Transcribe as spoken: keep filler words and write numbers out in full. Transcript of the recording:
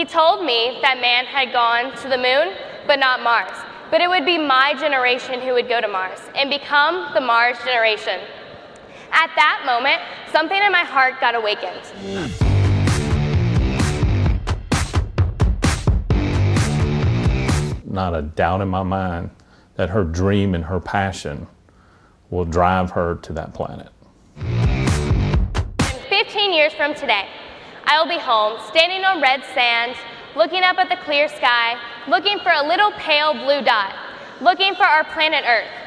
He told me that man had gone to the moon, but not Mars. But it would be my generation who would go to Mars and become the Mars generation. At that moment, something in my heart got awakened. Not a doubt in my mind that her dream and her passion will drive her to that planet. fifteen years from today, I will be home, standing on red sand, looking up at the clear sky, looking for a little pale blue dot, looking for our planet Earth.